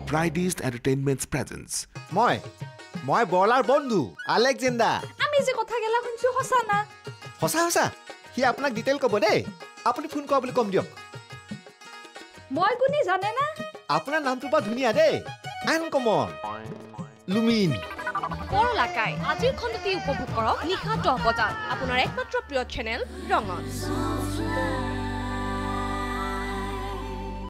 Brightest Entertainment's presence. মই বলাৰ বন্ধু আলেকজেণ্ডাৰ আমি যে কথা গেলা শুনছো হসা না সঁচা সি আপোনাক ডিটেইল ক'ব দেই আপুনি ফোন কৰা বুলি কম দিয়ক মই কোনি জানে না আপোনাৰ নামটো বা ধুনীয়া দেই আনকমন লুমিন কৰলাকাই আজিৰ খণ্ডটি উপভোগ কৰক নিশা 10 বজাত আপোনাৰ একমাত্ৰ প্ৰিয় চেনেল ৰঙত